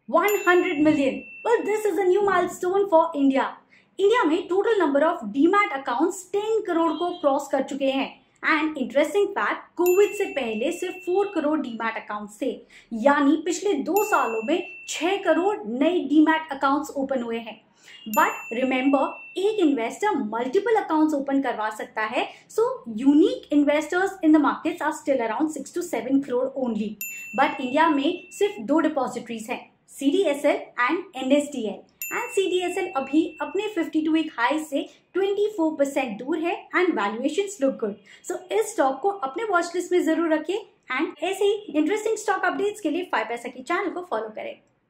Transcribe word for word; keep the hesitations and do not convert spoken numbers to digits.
one hundred million. Well, this is a new milestone for India. India में total number of demat accounts ten crore को cross कर चुके हैं and interesting fact, Covid से पहले सिर्फ four करोड़ डीमैट अकाउंट्स थे, यानी पिछले दो सालों में six करोड़ नए डीमैट अकाउंट्स ओपन हुए हैं। बट रिमेंबर, एक इन्वेस्टर मल्टीपल अकाउंट्स ओपन करवा सकता है, so unique investors in the markets are still around six to seven crore only. But India में सिर्फ दो डिपॉजिटरीज हैं, C D S L and N S D L, एंड C D S L अभी अपने fifty-two वीक हाई से twenty-four percent दूर है and valuations look good. So इस स्टॉक को अपने वॉच लिस्ट में जरूर रखिए एंड ऐसे ही इंटरेस्टिंग स्टॉक अपडेट्स के लिए फाइव पैसा की चैनल को फॉलो करें।